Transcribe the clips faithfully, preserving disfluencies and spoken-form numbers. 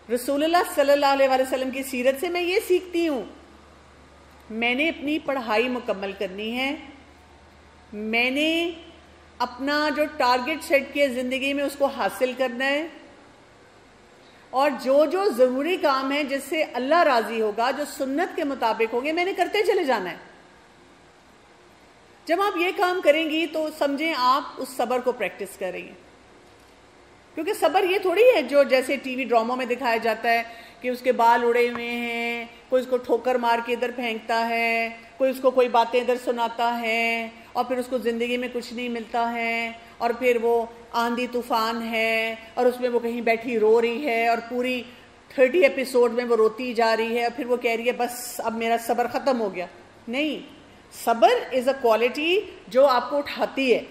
رسول اللہ صلی اللہ علیہ وسلم کی سیرت سے میں یہ سیکھتی ہوں، میں نے اپنی پڑھائی مکمل کرنی ہے، میں نے اپنا جو ٹارگٹ سیٹ کیا زندگی میں اس کو حاصل کرنا ہے، اور جو جو ضروری کام ہے جس سے اللہ راضی ہوگا، جو سنت کے مطابق ہوں گے، میں نے کرتے چلے جانا ہے۔ جب آپ یہ کام کریں گی تو سمجھیں آپ اس صبر کو پریکٹس کر رہی ہیں، کیونکہ صبر یہ تھوڑی ہے جو جیسے ٹی وی ڈراموں میں دکھایا جاتا ہے کہ اس کے بال اڑے ہوئے ہیں، کوئی اس کو ٹھوکر مار کے ادھر پھینکتا ہے، کوئی اس کو کوئی باتیں ادھر سناتا ہے، اور پھر اس کو زندگی میں کچھ نہیں ملتا ہے، اور پھر وہ آندھی طوفان ہے اور اس میں وہ کہیں بیٹھی رو رہی ہے اور پوری تھرٹی ایپیسوڈ میں وہ روتی جا رہی ہے، اور پھر وہ کہہ رہی ہے بس اب میرا صبر ختم ہو گیا۔ نہیں، صبر از اے کوالٹی جو آپ کو اٹھاتی ہے،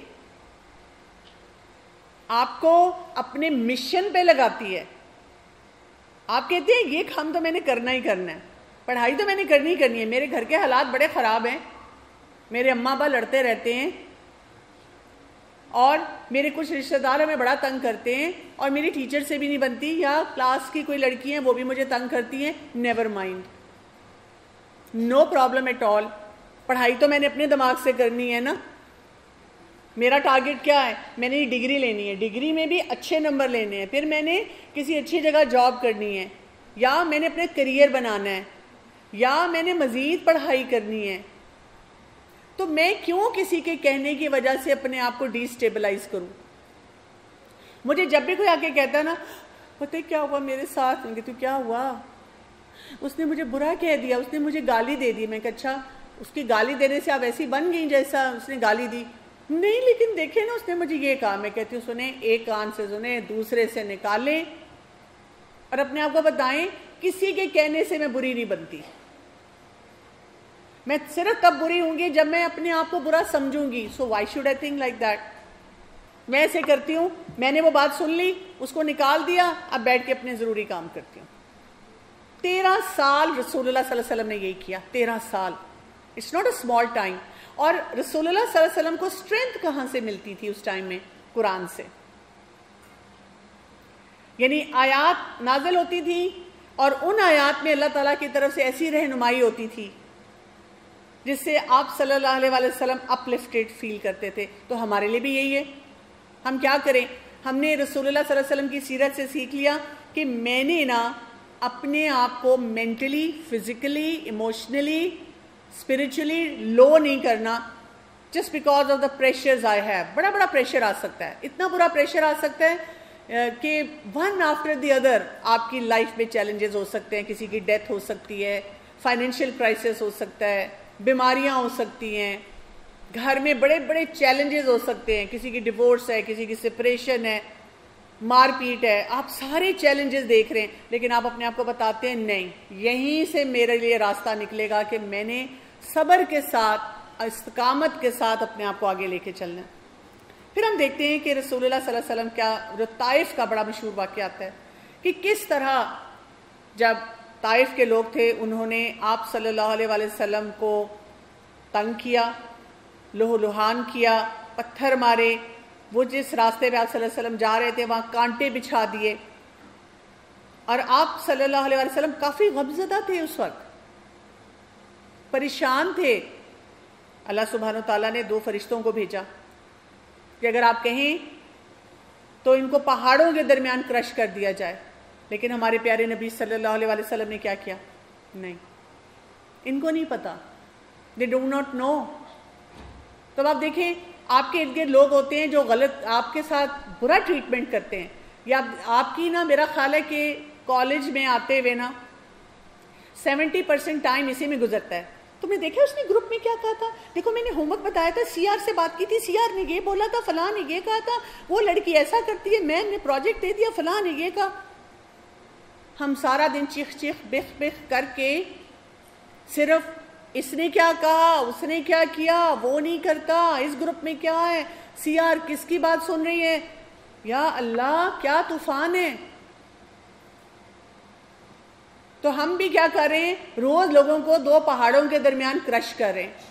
آپ کو اپنے مشن پہ لگاتی ہے۔ آپ کہتے ہیں یہ کام تو میں نے کرنا ہی کرنا ہے، پڑھائی تو میں نے کرنی ہی کرنی ہے، میرے گھر کے حالات بڑے خراب ہیں، میرے اماں ابا لڑتے رہتے ہیں، اور میرے کچھ رشتہ دار ہمیں بڑا تنگ کرتے ہیں، اور میری ٹیچر سے بھی نہیں بنتی، یا کلاس کی کوئی لڑکی ہیں وہ بھی مجھے تنگ کرتی ہیں، never mind, no problem at all. پڑھائی تو میں نے اپنے دماغ سے کرنی ہے نا۔ میرا ٹارگٹ کیا ہے؟ میں نے ڈگری لینی ہے، ڈگری میں بھی اچھے نمبر لینے ہیں، پھر میں نے کسی اچھی جگہ جاب کرنی ہے، یا میں نے اپنے کریئر بنانا ہے، یا میں نے مزید پڑھائی کرنی ہے۔ تو میں کیوں کسی کے کہنے کی وجہ سے اپنے آپ کو ڈی سٹیبلائز کروں؟ مجھے جب بھی کوئی آ کے کہتا ہے نا پتہ کیا ہوا میرے ساتھ، میں کہتی ہوں کیا ہوا؟ اس نے مجھے برا کہہ دیا، اس نے مجھے گالی دے دی۔ میں کہا اچھا، اس کی گالی دینے سے آپ ایسی بن گئی جیسا اس نے گالی دی؟ نہیں، لیکن دیکھیں نا اس نے مجھے یہ کہا۔ میں کہتی ہوں سنیں، ایک کان سے سنیں، دوسرے سے نکالیں، اور اپنے آپ کو بتائیں کسی کے کہنے سے میں بری نہیں بنتی۔ میں صرف تب بری ہوں گی جب میں اپنے آپ کو برا سمجھوں گی۔ So why should I think like that? میں ایسے کرتی ہوں، میں نے وہ بات سن لی، اس کو نکال دیا، اب بیٹھ کے اپنے ضروری کام کرتی ہوں۔ تیرہ سال رسول اللہ صلی اللہ علیہ وسلم نے یہی کیا، تیرہ سال، it's not a small time. اور رسول اللہ صلی اللہ علیہ وسلم کو اسٹرینتھ کہاں سے ملتی تھی اس ٹائم میں؟ قرآن سے، یعنی آیات نازل ہوتی تھی، اور ان آیات میں اللہ تعالیٰ کی طرف سے ایسی رہنمائی ہوتی تھی جس سے آپ صلی اللہ علیہ وآلہ وسلم اپلفٹڈ فیل کرتے تھے۔ تو ہمارے لیے بھی یہی ہے، ہم کیا کریں؟ ہم نے رسول اللہ صلی اللہ علیہ وسلم کی سیرت سے سیکھ لیا کہ میں نے نا اپنے آپ کو mentally, physically, emotionally, spiritually love نہیں کرنا just because of the pressures I have. بڑا بڑا پریشر آ سکتا ہے، اتنا برا پریشر آ سکتا ہے کہ ون آفٹر دی ادر آپ کی لائف میں چیلنجز ہو سکتے ہیں، کسی کی ڈیتھ ہو سکتی ہے، فائنینشیل کرائسس ہو سکتا ہے، بیماریاں ہو سکتی ہیں، گھر میں بڑے بڑے چیلنجز ہو سکتے ہیں، کسی کی ڈیورس ہے، کسی کی سپریشن ہے، مار پیٹ ہے، آپ سارے چیلنجز دیکھ رہے ہیں، لیکن آپ اپنے آپ کو بتاتے ہیں نہیں، یہیں سے میرے لیے راستہ نکلے گا کہ میں نے صبر کے ساتھ، استقامت کے ساتھ اپنے آپ کو آگے لے کے چلنا ہے۔ پھر ہم دیکھتے ہیں کہ رسول اللہ صلی اللہ علیہ وسلم کا جو طائف کا بڑا مشہور واقعہ آتا ہے کہ کس طرح جب طائف کے لوگ تھے انہوں نے آپ صلی اللہ علیہ وآلہ وسلم کو تنگ کیا، لوہ لہان کیا، پتھر مارے، وہ جس راستے پہ آپ صلی اللہ علیہ وسلم جا رہے تھے وہاں کانٹے بچھا دیے، اور آپ صلی اللہ علیہ وسلم کافی غمزدہ تھے، اس وقت پریشان تھے۔ اللہ سبحانہ وتعالیٰ نے دو فرشتوں کو بھیجا کہ اگر آپ کہیں تو ان کو پہاڑوں کے درمیان کرش کر دیا جائے، لیکن ہمارے پیارے نبی صلی اللہ علیہ وسلم نے کیا کیا؟ نہیں، ان کو نہیں پتا، they do not know۔ تو آپ دیکھیں آپ کے ارد گرد لوگ ہوتے ہیں جو غلط آپ کے ساتھ برا ٹریٹمنٹ کرتے ہیں، یا آپ کی نا میرا خیال ہے کہ کالج میں آتے ہوئے نا سیونٹی پرسینٹ ٹائم اسی میں گزرتا ہے۔ تم نے دیکھا اس نے گروپ میں کیا کہا تھا؟ دیکھو میں نے ہوم ورک بتایا تھا، سی آر سے بات کی تھی، سی آر نے یہ بولا تھا، فلاں نے یہ کہا تھا، وہ لڑکی ایسا کرتی ہے، میں نے پروجیکٹ دے دیا، فلاں نے یہ کہا۔ ہم سارا دن چیخ چیخ بخ بخ کر کے صرف اس نے کیا کہا، اس نے کیا کیا، وہ نہیں کرتا، اس گروپ میں کیا ہے، سی آر کس کی بات سن رہی ہے، یا اللہ کیا طوفان ہے۔ تو ہم بھی کیا کر رہے ہیں؟ روز لوگوں کو دو پہاڑوں کے درمیان کرش کر رہے ہیں،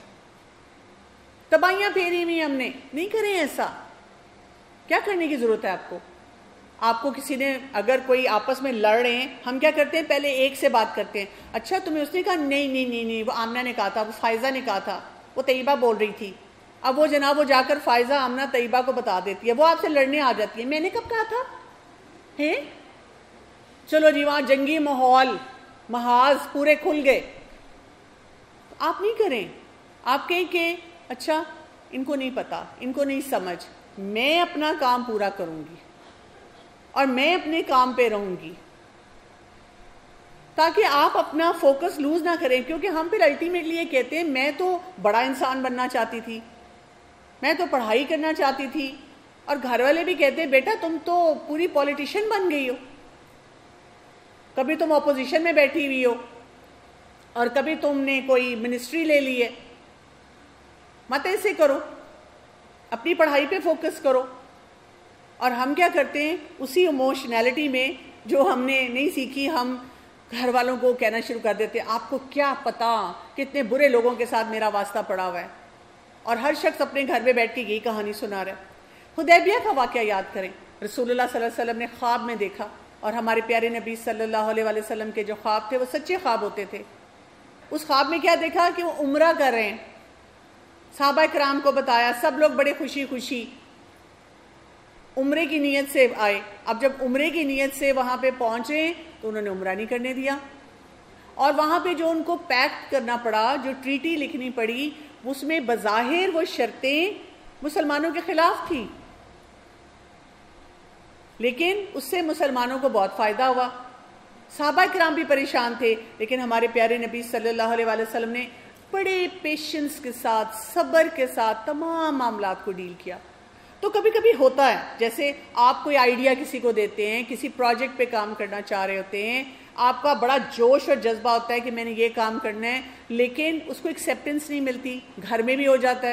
تباہیاں پھیری ہوئی ہم نے، نہیں کریں ایسا۔ کیا کرنے کی ضرورت ہے آپ کو؟ آپ کو کسی نے اگر کوئی آپس میں لڑ رہے ہیں، ہم کیا کرتے ہیں؟ پہلے ایک سے بات کرتے ہیں، اچھا تمہیں اس نے کہا؟ نہیں نہیں نہیں نہیں وہ آمنہ نے کہا تھا، وہ فائزہ نے کہا تھا، وہ طیبہ بول رہی تھی۔ اب وہ جناب وہ جا کر فائزہ آمنہ طیبہ کو بتا دیتی ہے، وہ آپ سے لڑنے آ جاتی ہے، میں نے کب کہا تھا ہے؟ چلو جی وہاں جنگی ماحول، محاذ پورے کھل گئے۔ آپ نہیں کریں، آپ کہیں کہ اچھا ان کو نہیں پتا، ان کو نہیں سمجھ، میں اپنا کام پورا کروں گی اور میں اپنے کام پہ رہوں گی، تاکہ آپ اپنا فوکس لوز نہ کریں۔ کیونکہ ہم پھر الٹیمیٹلی یہ کہتے ہیں میں تو بڑا انسان بننا چاہتی تھی، میں تو پڑھائی کرنا چاہتی تھی، اور گھر والے بھی کہتے ہیں بیٹا تم تو پوری پولیٹیشین بن گئی ہو، کبھی تم اپوزیشن میں بیٹھی ہوئی ہو اور کبھی تم نے کوئی منسٹری لے لی ہے، مت ایسے کرو، اپنی پڑھائی پہ فوکس کرو۔ اور ہم کیا کرتے ہیں؟ اسی ایموشنالٹی میں جو ہم نے نہیں سیکھی، ہم گھر والوں کو کہنا شروع کر دیتے ہیں آپ کو کیا پتا کتنے برے لوگوں کے ساتھ میرا واسطہ پڑا ہوا ہے، اور ہر شخص اپنے گھر میں بیٹھ کے یہی کہانی سنا رہا ہے۔ حدیبیہ کا واقعہ یاد کریں، رسول اللہ صلی اللہ علیہ وسلم نے خواب میں دیکھا، اور ہمارے پیارے نبی صلی اللہ علیہ وآلہ وسلم کے جو خواب تھے وہ سچے خواب ہوتے تھے۔ اس خواب میں کیا دیکھا کہ وہ عمرہ کر رہے ہیں، صحابہ کرام کو بتایا، سب لوگ بڑے خوشی خوشی عمرے کی نیت سے آئے۔ اب جب عمرے کی نیت سے وہاں پہ پہنچے تو انہوں نے عمرہ نہیں کرنے دیا، اور وہاں پہ جو ان کو پیکٹ کرنا پڑا، جو ٹریٹی لکھنی پڑی، اس میں بظاہر وہ شرطیں مسلمانوں کے خلاف تھی، لیکن اس سے مسلمانوں کو بہت فائدہ ہوا۔ صحابہ کرام بھی پریشان تھے، لیکن ہمارے پیارے نبی صلی اللہ علیہ وآلہ وسلم نے بڑے پیشنس کے ساتھ، صبر کے ساتھ تمام معاملات کو ڈیل کیا۔ تو کبھی کبھی ہوتا ہے، جیسے آپ کوئی آئیڈیا کسی کو دیتے ہیں، کسی پروجیکٹ پہ کام کرنا چاہ رہے ہوتے ہیں، آپ کا بڑا جوش اور جذبہ ہوتا ہے کہ میں نے یہ کام کرنا ہے، لیکن اس کو ایکسیپٹنس نہیں ملتی۔ گھر میں بھی ہو جاتا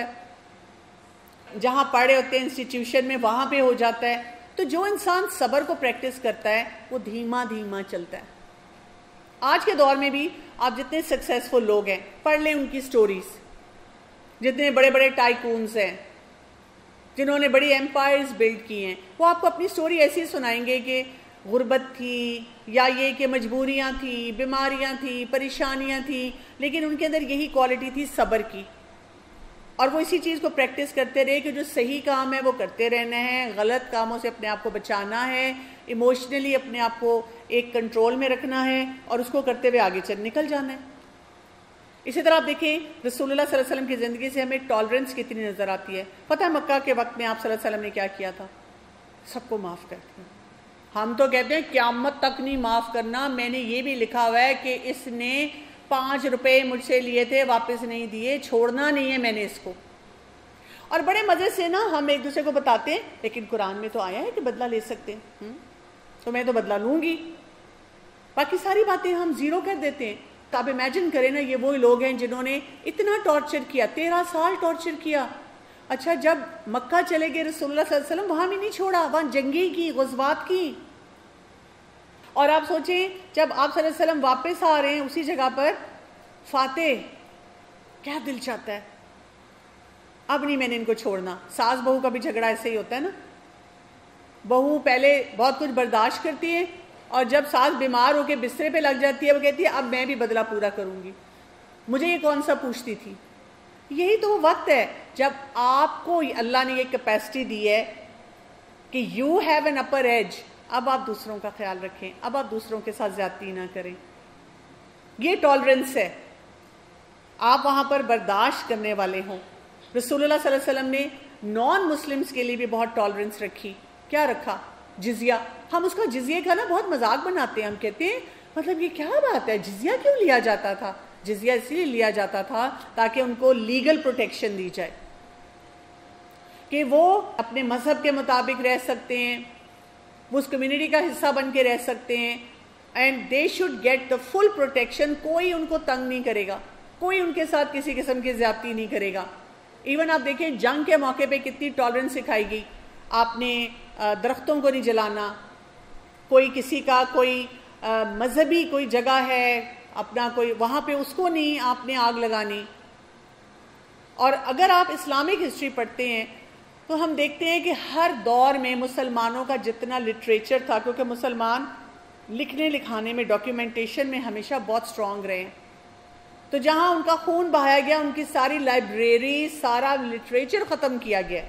ہے، جہاں پڑھے ہوتے ہیں انسٹیٹیوشن میں وہاں پہ ہو جاتا ہے۔ تو جو انسان صبر کو پریکٹس کرتا ہے وہ دھیما دھیما چلتا ہے۔ آج کے دور میں بھی آپ جتنے سکسیسفل لوگ ہیں پڑھ لیں ان کی سٹوریز، جتنے بڑے بڑے ٹائکونز ہیں جنہوں نے بڑی ایمپائرز بلڈ کی ہیں، وہ آپ کو اپنی سٹوری ایسی سنائیں گے کہ غربت تھی، یا یہ کہ مجبوریاں تھیں، بیماریاں تھیں، پریشانیاں تھیں، لیکن ان کے اندر یہی کوالٹی تھی صبر کی، اور وہ اسی چیز کو پریکٹس کرتے رہے کہ جو صحیح کام ہے وہ کرتے رہنا ہے، غلط کاموں سے اپنے آپ کو بچانا ہے، ایموشنلی اپنے آپ کو ایک کنٹرول میں رکھنا ہے، اور اس کو کرتے ہوئے آگے چل نکل جانا ہے۔ اسی طرح آپ دیکھیں رسول اللہ صلی اللہ علیہ وسلم کی زندگی سے ہمیں ٹالرنس کتنی نظر آتی ہے۔ فتح مکہ کے وقت میں آپ صلی اللہ علیہ وسلم نے کیا کیا تھا؟ سب کو معاف کر دیا۔ ہم تو کہتے ہیں قیامت تک نہیں معاف کرنا، میں نے یہ بھی لکھا ہوا ہے کہ اس نے پانچ روپے مجھ سے لیے تھے واپس نہیں دیے، چھوڑنا نہیں ہے میں نے اس کو۔ اور بڑے مزے سے نا ہم ایک دوسرے کو بتاتے ہیں لیکن قرآن میں تو آیا ہے کہ بدلہ لے سکتے ہیں، تو میں تو بدلہ لوں گی، باقی ساری باتیں ہم زیرو کر دیتے ہیں۔ تو آپ امیجن کریں نا، یہ وہی لوگ ہیں جنہوں نے اتنا ٹارچر کیا، تیرہ سال ٹارچر کیا۔ اچھا جب مکہ چلے گئے رسول اللہ صلی اللہ علیہ وسلم، وہاں بھی نہیں چھوڑا، وہاں جنگی کی، غزوات کی۔ اور آپ سوچیں جب آپ صلی اللہ علیہ وسلم واپس آ رہے ہیں اسی جگہ پر فاتح، کیا دل چاہتا ہے اب نہیں میں نے ان کو چھوڑنا۔ ساس بہو کا بھی جھگڑا ایسے ہی ہوتا ہے نا، بہو پہلے بہت کچھ برداشت کرتی ہے، اور جب ساس بیمار ہو کے بسترے پہ لگ جاتی ہے وہ کہتی ہے اب میں بھی بدلہ پورا کروں گی، مجھے یہ کون سا پوچھتی تھی۔ یہی تو وہ وقت ہے جب آپ کو اللہ نے یہ کیپیسٹی دی ہے کہ you have an upper edge, اب آپ دوسروں کا خیال رکھیں، اب آپ دوسروں کے ساتھ زیادتی نہ کریں۔ یہ ٹالرنس ہے، آپ وہاں پر برداشت کرنے والے ہوں۔ رسول اللہ صلی اللہ علیہ وسلم نے نان مسلمز کے لیے بھی بہت ٹالرنس رکھی۔ کیا رکھا؟ جزیہ۔ ہم اس کا جزیے کا نا بہت مذاق بناتے ہیں، ہم کہتے ہیں مطلب یہ کیا بات ہے، جزیہ کیوں لیا جاتا تھا؟ جزیہ اس لیے لیا جاتا تھا تاکہ ان کو لیگل پروٹیکشن دی جائے، کہ وہ اپنے مذہب کے مطابق رہ سکتے ہیں، وہ اس کمیونٹی کا حصہ بن کے رہ سکتے ہیں، and they should get the full protection. کوئی ان کو تنگ نہیں کرے گا، کوئی ان کے ساتھ کسی قسم کی زیادتی نہیں کرے گا۔ ایون آپ دیکھیں جنگ کے موقع پہ کتنی ٹالرنس سکھائی گئی، آپ نے درختوں کو نہیں جلانا، کوئی کسی کا کوئی مذہبی کوئی جگہ ہے اپنا کوئی، وہاں پہ اس کو نہیں آپ نے آگ لگانی۔ اور اگر آپ اسلامک ہسٹری پڑھتے ہیں تو ہم دیکھتے ہیں کہ ہر دور میں مسلمانوں کا جتنا لٹریچر تھا، کیونکہ مسلمان لکھنے لکھانے میں، ڈاکیومنٹیشن میں ہمیشہ بہت سٹرونگ رہے ہیں، تو جہاں ان کا خون بہایا گیا، ان کی ساری لائبریری، سارا لٹریچر ختم کیا گیا،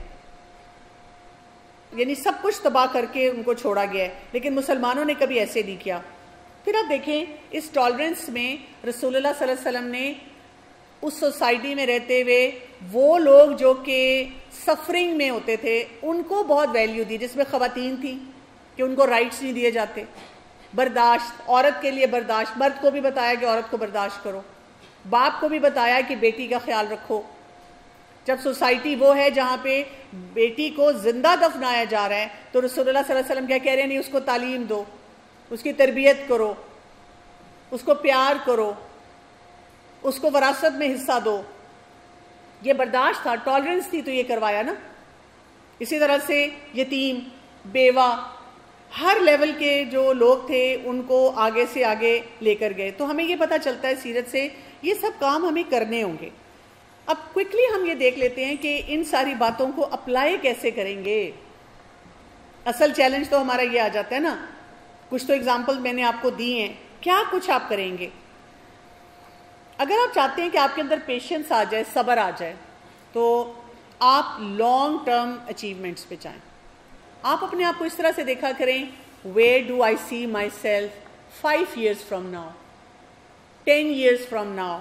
یعنی سب کچھ تباہ کر کے ان کو چھوڑا گیا ہے، لیکن مسلمانوں نے کبھی ایسے نہیں کیا۔ پھر آپ دیکھیں اس ٹالرنس میں رسول اللہ صلی اللہ علیہ وسلم نے اس سوسائٹی میں رہتے ہوئے وہ لوگ جو کہ سفرنگ میں ہوتے تھے ان کو بہت ویلیو دی، جس میں خواتین تھیں کہ ان کو رائٹس نہیں دیے جاتے، برداشت، عورت کے لیے برداشت، مرد کو بھی بتایا کہ عورت کو برداشت کرو، باپ کو بھی بتایا کہ بیٹی کا خیال رکھو۔ جب سوسائٹی وہ ہے جہاں پہ بیٹی کو زندہ دفنایا جا رہا ہے تو رسول اللہ صلی اللہ علیہ وسلم کیا کہہ رہے ہیں؟ نہیں، اس کو تعلیم دو، اس کی تربیت کرو، اس کو پیار کرو، اس کو وراثت میں حصہ دو۔ یہ برداشت تھا، ٹالرنس تھی، تو یہ کروایا نا۔ اسی طرح سے یتیم، بیوہ، ہر لیول کے جو لوگ تھے ان کو آگے سے آگے لے کر گئے۔ تو ہمیں یہ پتہ چلتا ہے سیرت سے یہ سب کام ہمیں کرنے ہوں گے۔ اب کوئکلی ہم یہ دیکھ لیتے ہیں کہ ان ساری باتوں کو اپلائی کیسے کریں گے۔ اصل چیلنج تو ہمارا یہ آ جاتا ہے نا، کچھ تو اگزامپل میں نے آپ کو دی ہیں، کیا کچھ آپ کریں گے؟ اگر آپ چاہتے ہیں کہ آپ کے اندر پیشنس آ جائے، صبر آ جائے، تو آپ لانگ ٹرم اچیومنٹس پہ جائیں۔ آپ اپنے آپ کو اس طرح سے دیکھا کریں، where do I see myself five years from now, ten years from now,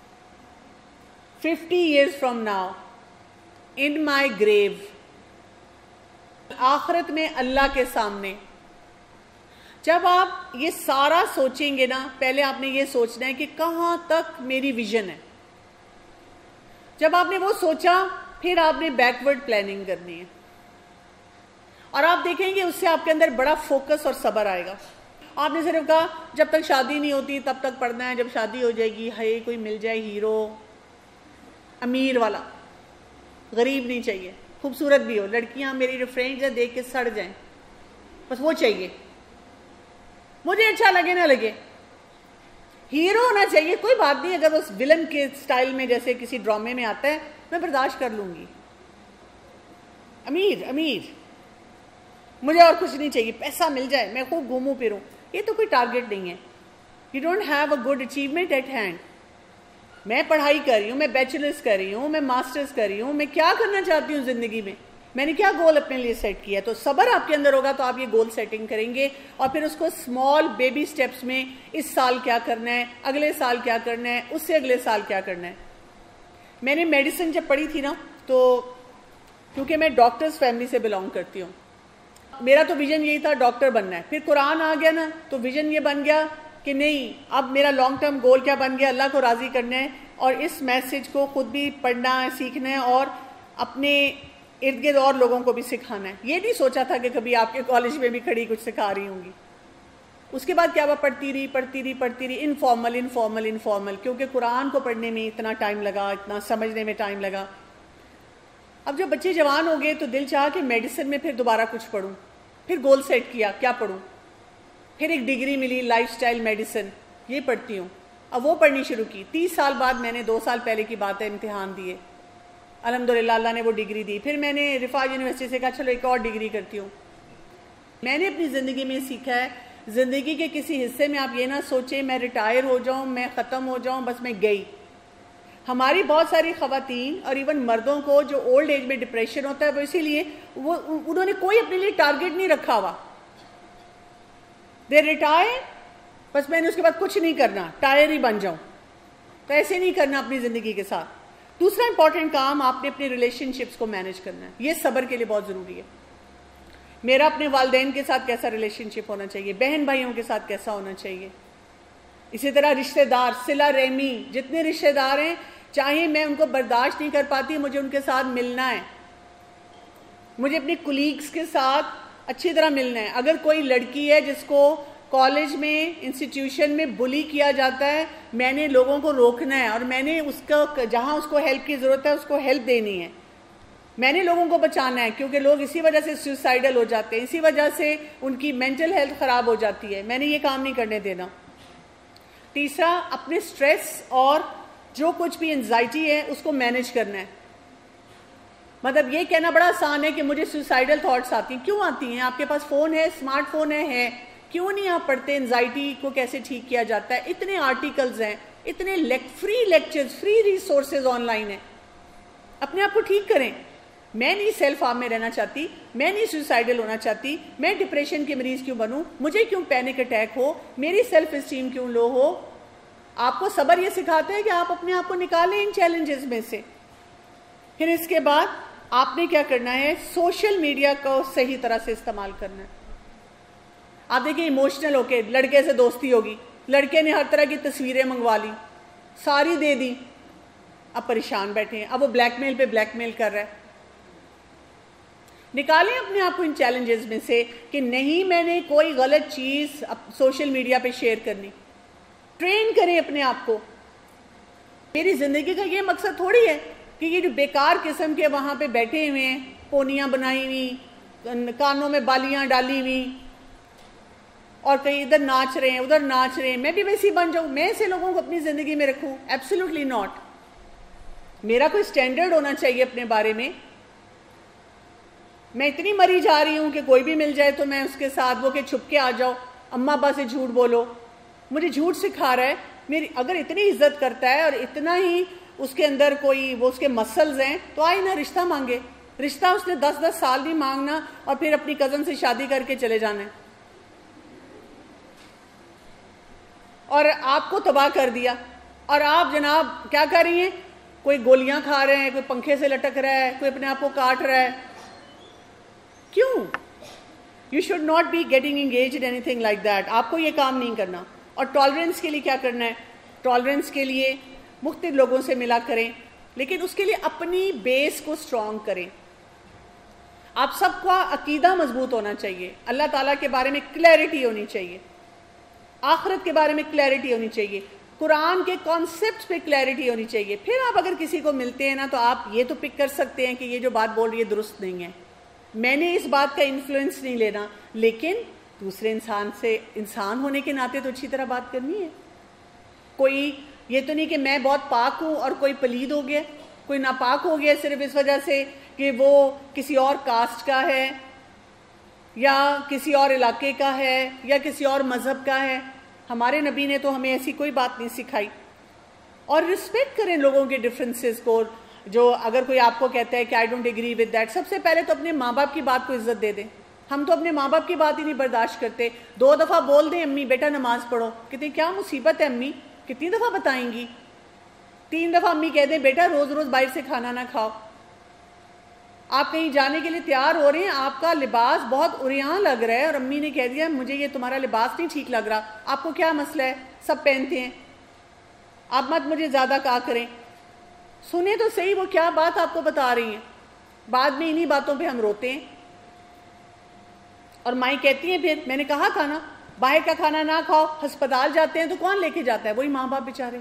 fifty years from now, in my grave, آخرت میں اللہ کے سامنے۔ جب آپ یہ سارا سوچیں گے نا، پہلے آپ نے یہ سوچنا ہے کہ کہاں تک میری ویژن ہے۔ جب آپ نے وہ سوچا، پھر آپ نے بیکورڈ پلاننگ کرنی ہے، اور آپ دیکھیں گے اس سے آپ کے اندر بڑا فوکس اور صبر آئے گا۔ آپ نے صرف کہا جب تک شادی نہیں ہوتی تب تک پڑھنا ہے، جب شادی ہو جائے گی ہے کوئی مل جائے ہیرو، امیر والا، غریب نہیں چاہیے، خوبصورت بھی ہو، لڑکیاں میری جو فرینڈز ہیں دیکھ کے سڑ جائیں، بس وہ چاہیے، مجھے اچھا لگے نہ لگے، ہیرو ہونا چاہیے، کوئی بات نہیں اگر اس ولن کے سٹائل میں جیسے کسی ڈرامے میں آتا ہے میں برداشت کر لوں گی، امیر امیر، مجھے اور کچھ نہیں چاہیے، پیسہ مل جائے، میں خوب گھوموں پھروں، یہ تو کوئی ٹارگٹ نہیں ہے۔ You don't have a good achievement at hand. میں پڑھائی کر رہی ہوں، میں بیچلرز کر رہی ہوں، میں ماسٹرز کر رہی ہوں، میں کیا کرنا چاہتی ہوں زندگی میں، میں نے کیا گول اپنے لیے سیٹ کیا؟ تو صبر آپ کے اندر ہوگا تو آپ یہ گول سیٹنگ کریں گے، اور پھر اس کو اسمال بیبی سٹیپس میں، اس سال کیا کرنا ہے، اگلے سال کیا کرنا ہے، اس سے اگلے سال کیا کرنا ہے۔ میں نے میڈیسن جب پڑھی تھی نا، تو کیونکہ میں ڈاکٹرز فیملی سے بلانگ کرتی ہوں، میرا تو ویژن یہی تھا ڈاکٹر بننا ہے۔ پھر قرآن آ گیا نا، تو ویژن یہ بن گیا کہ نہیں، اب میرا لانگ ٹرم گول کیا بن گیا؟ اللہ کو راضی کرنا ہے، اور اس میسج کو خود بھی پڑھنا ہے، سیکھنا ہے، اور اپنے ارد گرد اور لوگوں کو بھی سکھانا ہے۔ یہ نہیں سوچا تھا کہ کبھی آپ کے کالج میں بھی کھڑی کچھ سکھا رہی ہوں گی۔ اس کے بعد کیا ہوا؟ پڑھتی رہی پڑھتی رہی پڑھتی رہی انفارمل انفارمل انفارمل، کیونکہ قرآن کو پڑھنے میں اتنا ٹائم لگا، اتنا سمجھنے میں ٹائم لگا۔ اب جب بچے جوان ہو گئے تو دل چاہا کہ میڈیسن میں پھر دوبارہ کچھ پڑھوں، پھر گول سیٹ کیا کیا پڑھوں، پھر ایک ڈگری ملی لائف سٹائل میڈیسن، یہ پڑھتی ہوں، اب وہ پڑھنی شروع کی۔ تیس سال بعد میں نے، دو سال پہلے کی بات ہے، امتحان دیے، الحمدللہ اللہ نے وہ ڈگری دی۔ پھر میں نے رفاع یونیورسٹی سے کہا چلو ایک اور ڈگری کرتی ہوں۔ میں نے اپنی زندگی میں سیکھا ہے، زندگی کے کسی حصے میں آپ یہ نہ سوچیں میں ریٹائر ہو جاؤں، میں ختم ہو جاؤں، بس میں گئی۔ ہماری بہت ساری خواتین اور ایون مردوں کو جو اولڈ ایج میں ڈپریشن ہوتا ہے، وہ اسی لیے وہ انہوں نے کوئی اپنے لیے ٹارگٹ نہیں رکھا ہوا، دے ریٹائر، بس میں نے اس کے بعد کچھ نہیں کرنا، ٹائر ہی بن جاؤں۔ تو ایسے نہیں کرنا اپنی زندگی کے ساتھ۔ دوسرا امپورٹنٹ کام، آپ نے اپنے ریلیشن شپس کو مینج کرنا ہے، یہ صبر کے لیے بہت ضروری ہے۔ میرا اپنے والدین کے ساتھ کیسا ریلیشن شپ ہونا چاہیے، بہن بھائیوں کے ساتھ کیسا ہونا چاہیے، اسی طرح رشتہ دار، صلہ رحمی، جتنے رشتہ دار ہیں چاہے میں ان کو برداشت نہیں کر پاتی، مجھے ان کے ساتھ ملنا ہے، مجھے اپنی کولیگز کے ساتھ اچھی طرح ملنا ہے۔ اگر کوئی لڑکی ہے جس کو کالج میں، انسٹیٹیوشن میں بلی کیا جاتا ہے، میں نے لوگوں کو روکنا ہے، اور میں نے اس کو جہاں اس کو ہیلپ کی ضرورت ہے اس کو ہیلپ دینی ہے، میں نے لوگوں کو بچانا ہے، کیونکہ لوگ اسی وجہ سے سوسائڈل ہو جاتے ہیں، اسی وجہ سے ان کی مینٹل ہیلتھ خراب ہو جاتی ہے، میں نے یہ کام نہیں کرنے دینا۔ تیسرا، اپنے سٹریس اور جو کچھ بھی انزائٹی ہے اس کو مینج کرنا ہے۔ مطلب یہ کہنا بڑا آسان ہے کہ مجھے سوسائڈل تھاٹس آتی ہیں. کیوں آتی ہیں؟ آپ کے پاس فون ہے, اسمارٹ فون ہے ہے کیوں نہیں آپ پڑھتے انزائٹی کو کیسے ٹھیک کیا جاتا ہے؟ اتنے آرٹیکلز ہیں, اتنے free lectures, free resources online ہیں. اپنے آپ کو ٹھیک کریں. میں نہیں سیلف ہارم میں رہنا چاہتی, میں نہیں سوسائڈل ہونا چاہتی, میں ڈپریشن کے مریض کیوں بنوں, مجھے کیوں پینک اٹیک ہو, میری سیلف اسٹیم کیوں لو ہو. آپ کو صبر یہ سکھاتے ہیں کہ آپ اپنے آپ کو نکالیں ان چیلنجز میں سے. پھر اس کے بعد آپ نے کیا کرنا ہے؟ سوشل میڈیا کو صحیح طرح سے استعمال کرنا ہے. آپ دیکھیں ایموشنل ہو کے لڑکے سے دوستی ہوگی, لڑکے نے ہر طرح کی تصویریں منگوا لی, ساری دے دی, اب پریشان بیٹھے ہیں, اب وہ بلیک میل پہ بلیک میل کر رہا ہے. نکالیں اپنے آپ کو ان چیلنجز میں سے کہ نہیں میں نے کوئی غلط چیز سوشل میڈیا پہ شیئر کرنی. ٹرین کریں اپنے آپ کو. میری زندگی کا یہ مقصد تھوڑی ہے کہ یہ جو بیکار قسم کے وہاں پہ بیٹھے ہوئے ہیں, پونیاں بنائی ہوئی, کانوں میں بالیاں ڈالی ہوئی, اور کہیں ادھر ناچ رہے ہیں ادھر ناچ رہے ہیں, میں بھی ویسی بن جاؤں, میں ایسے لوگوں کو اپنی زندگی میں رکھوں؟ Absolutely not. میرا کوئی سٹینڈرڈ ہونا چاہیے اپنے بارے میں. میں اتنی مری جا رہی ہوں کہ کوئی بھی مل جائے تو میں اس کے ساتھ وہ کہ چھپ کے آ جاؤ, اماں ابا سے جھوٹ بولو, مجھے جھوٹ سکھا رہا ہے. میری اگر اتنی عزت کرتا ہے اور اتنا ہی اس کے اندر کوئی وہ اس کے مسلز ہیں تو آئے نا رشتہ مانگے. رشتہ اس نے دس دس سال نہیں مانگنا اور پھر اپنی کزن سے شادی کر کے چلے جانا ہے, اور آپ کو تباہ کر دیا. اور آپ جناب کیا کر رہی ہیں؟ کوئی گولیاں کھا رہے ہیں, کوئی پنکھے سے لٹک رہا ہے, کوئی اپنے آپ کو کاٹ رہا ہے. کیوں؟ You should not be getting engaged anything like that. آپ کو یہ کام نہیں کرنا. اور ٹالرنس کے لیے کیا کرنا ہے؟ ٹالرنس کے لیے مختلف لوگوں سے ملا کریں, لیکن اس کے لیے اپنی بیس کو اسٹرانگ کریں. آپ سب کا عقیدہ مضبوط ہونا چاہیے, اللہ تعالیٰ کے بارے میں کلیئرٹی ہونی چاہیے, آخرت کے بارے میں کلیئرٹی ہونی چاہیے, قرآن کے کانسیپٹس پہ کلیئرٹی ہونی چاہیے. پھر آپ اگر کسی کو ملتے ہیں نا تو آپ یہ تو پک کر سکتے ہیں کہ یہ جو بات بول رہی ہے درست نہیں ہے, میں نے اس بات کا انفلوئنس نہیں لینا, لیکن دوسرے انسان سے انسان ہونے کے ناطے تو اچھی طرح بات کرنی ہے. کوئی یہ تو نہیں کہ میں بہت پاک ہوں اور کوئی پلید ہو گیا, کوئی ناپاک ہو گیا صرف اس وجہ سے کہ وہ کسی اور کاسٹ کا ہے یا کسی اور علاقے کا ہے یا کسی اور مذہب کا ہے. ہمارے نبی نے تو ہمیں ایسی کوئی بات نہیں سکھائی. اور رسپیکٹ کریں لوگوں کے ڈفرینسز کو. جو اگر کوئی آپ کو کہتا ہے کہ I don't agree with that, سب سے پہلے تو اپنے ماں باپ کی بات کو عزت دے دیں. ہم تو اپنے ماں باپ کی بات ہی نہیں برداشت کرتے. دو دفعہ بول دیں امی بیٹا نماز پڑھو, کہتے ہیں کیا مصیبت ہے امی, کتنی دفعہ بتائیں گی. تین دفعہ امی کہہ دیں بیٹا روز روز باہر سے کھانا نہ کھاؤ. آپ کہیں جانے کے لیے تیار ہو رہے ہیں, آپ کا لباس بہت عریاں لگ رہا ہے اور امی نے کہہ دیا مجھے یہ تمہارا لباس نہیں ٹھیک لگ رہا, آپ کو کیا مسئلہ ہے, سب پہنتے ہیں, آپ مت مجھے زیادہ کہا کریں. سنیں تو صحیح وہ کیا بات آپ کو بتا رہی ہیں. بعد میں انہی باتوں پہ ہم روتے ہیں. اور مائیں کہتی ہیں پھر میں نے کہا تھا نا باہر کا کھانا نہ کھاؤ. ہسپتال جاتے ہیں تو کون لے کے جاتا ہے؟ وہی ماں باپ بیچارے.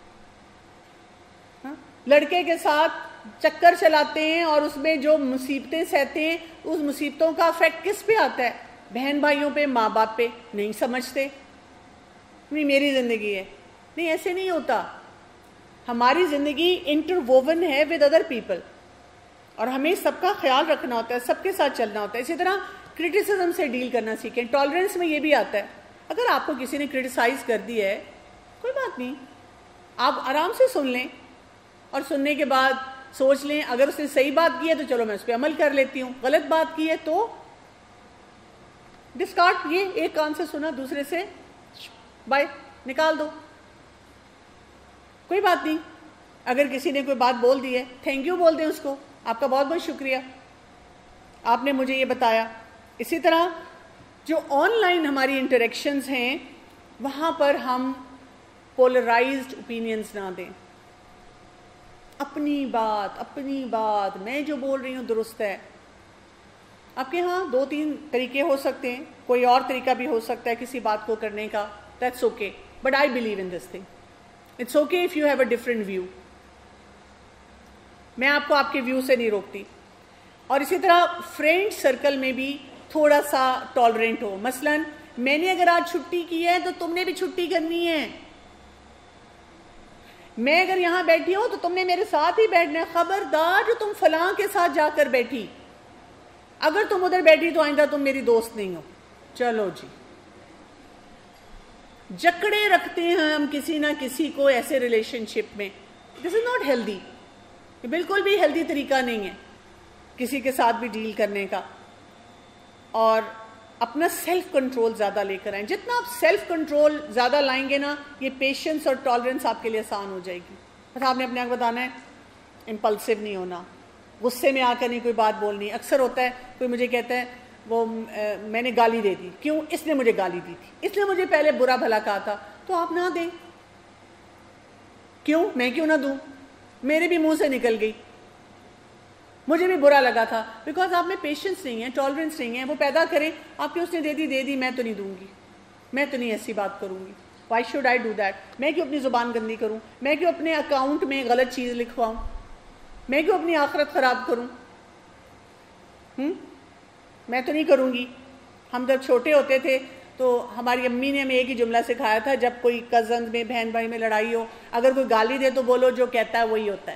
لڑکے کے ساتھ چکر چلاتے ہیں اور اس میں جو مصیبتیں سہتے ہیں اس مصیبتوں کا افیکٹ کس پہ آتا ہے؟ بہن بھائیوں پہ, ماں باپ پہ. نہیں سمجھتے, نہیں میری زندگی ہے. نہیں ایسے نہیں ہوتا. ہماری زندگی انٹر ووون ہے ود ادر پیپل اور ہمیں سب کا خیال رکھنا ہوتا ہے, سب کے ساتھ چلنا ہوتا ہے. اسی طرح کرٹیسزم سے ڈیل کرنا سیکھیں. ٹالرنس میں یہ بھی آتا ہے, اگر آپ کو کسی نے کرٹیسائز کر دی ہے کوئی بات نہیں, آپ آرام سے سن لیں اور سننے کے بعد سوچ لیں اگر اس نے صحیح بات کی ہے تو چلو میں اس پہ عمل کر لیتی ہوں, غلط بات کی ہے تو ڈسکارڈ. یہ ایک کان سے سنا دوسرے سے بائے نکال دو, کوئی بات نہیں. اگر کسی نے کوئی بات بول دی ہے تھینک یو بول دیں اس کو, آپ کا بہت بہت شکریہ, آپ نے مجھے یہ بتایا. اسی طرح جو آن لائن ہماری انٹریکشنز ہیں وہاں پر ہم پولرائزڈ اوپینینز نہ دیں. اپنی بات اپنی بات میں جو بول رہی ہوں درست ہے. آپ کے ہاں دو تین طریقے ہو سکتے ہیں, کوئی اور طریقہ بھی ہو سکتا ہے کسی بات کو کرنے کا, that's okay, but I believe in this thing. It's okay if you have a different view. میں آپ کو آپ کے ویو سے نہیں روکتی. اور اسی طرح فرینڈ سرکل میں بھی تھوڑا سا ٹالرنٹ ہو. مثلا میں نے اگر آج چھٹی کی ہے تو تم نے بھی چھٹی کرنی ہے. میں اگر یہاں بیٹھی ہوں تو تم نے میرے ساتھ ہی بیٹھنا ہے، خبردار جو تم فلاں کے ساتھ جا کر بیٹھی، اگر تم ادھر بیٹھی تو آئندہ تم میری دوست نہیں ہو. چلو جی، جکڑے رکھتے ہیں ہم کسی نہ کسی کو ایسے ریلیشن شپ میں. دس از ناٹ ہیلدی، یہ بالکل بھی ہیلدی طریقہ نہیں ہے کسی کے ساتھ بھی ڈیل کرنے کا. اور اپنا سیلف کنٹرول زیادہ لے کر آئیں. جتنا آپ سیلف کنٹرول زیادہ لائیں گے نا، یہ پیشنس اور ٹالرنس آپ کے لیے آسان ہو جائے گی. بس آپ نے اپنے آپ کو بتانا ہے امپلسو نہیں ہونا، غصے میں آ کر نہیں کوئی بات بولنی. اکثر ہوتا ہے کوئی مجھے کہتا ہے وہ میں نے گالی دے دی، کیوں؟ اس نے مجھے گالی دی تھی، اس نے مجھے پہلے برا بھلا کہا تھا. تو آپ نہ دیں. کیوں؟ میں کیوں نہ دوں؟ میرے بھی منہ سے نکل گئی، مجھے بھی برا لگا تھا. بیکاز آپ میں پیشنس نہیں ہے، ٹالرنس نہیں ہے. وہ پیدا کریں، آپ کے اس نے دے دی دے دی میں تو نہیں دوں گی، میں تو نہیں ایسی بات کروں گی. Why should I do that? میں کیوں اپنی زبان گندی کروں؟ میں کیوں اپنے اکاؤنٹ میں غلط چیز لکھواؤں؟ میں کیوں اپنی آخرت خراب کروں؟ ہم میں تو نہیں کروں گی. ہم جب چھوٹے ہوتے تھے تو ہماری امی نے ہمیں ایک ہی جملہ سکھایا تھا، جب کوئی کزن میں بہن بھائی میں لڑائی ہو، اگر کوئی گالی دے تو بولو جو کہتا ہے وہی ہوتا ہے.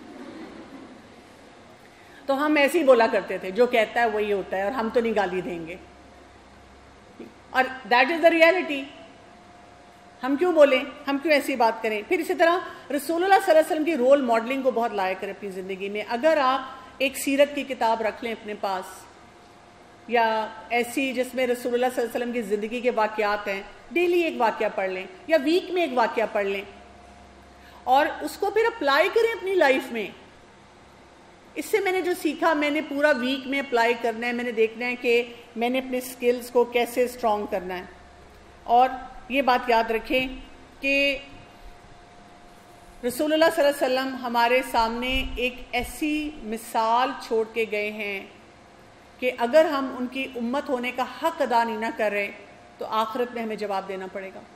تو ہم ایسے ہی بولا کرتے تھے، جو کہتا ہے وہی ہوتا ہے، اور ہم تو نہیں گالی دیں گے. اور دیٹ از دا ریالٹی. ہم کیوں بولیں؟ ہم کیوں ایسی بات کریں؟ پھر اسی طرح رسول اللہ صلی اللہ علیہ وسلم کی رول ماڈلنگ کو بہت لایا کریں اپنی زندگی میں. اگر آپ ایک سیرت کی کتاب رکھ لیں اپنے پاس، یا ایسی جس میں رسول اللہ صلی اللہ علیہ وسلم کی زندگی کے واقعات ہیں، ڈیلی ایک واقعہ پڑھ لیں یا ویک میں ایک واقعہ پڑھ لیں، اور اس کو پھر اپلائی کریں اپنی لائف میں. اس سے میں نے جو سیکھا میں نے پورا ویک میں اپلائی کرنا ہے. میں نے دیکھنا ہے کہ میں نے اپنے سکلز کو کیسے اسٹرانگ کرنا ہے. اور یہ بات یاد رکھیں کہ رسول اللہ صلی اللہ علیہ وسلم ہمارے سامنے ایک ایسی مثال چھوڑ کے گئے ہیں کہ اگر ہم ان کی امت ہونے کا حق ادا نہیں نہ کر رہے تو آخرت میں ہمیں جواب دینا پڑے گا.